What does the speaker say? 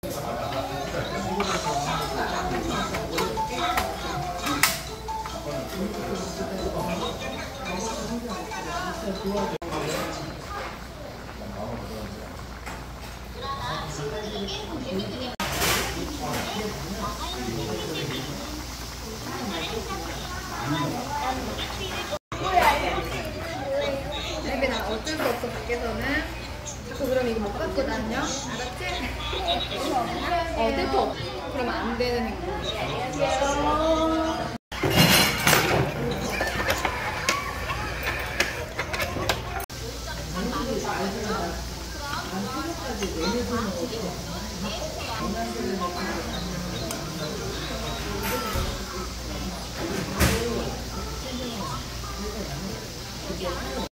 근데 난 어쩔 수 없어. 밖에서는 자꾸 그럼 이거 못 갖고 다녀? 알았지? 대포. 그러면 안 되는 행동.